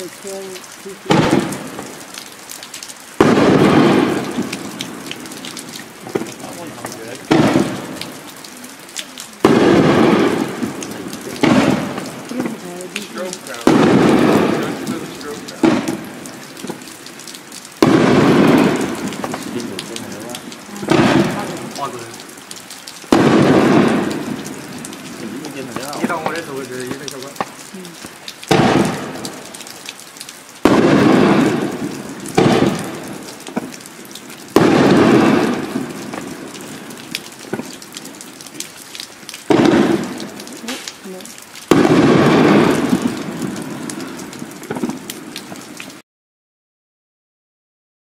你当我的手指，有点效果。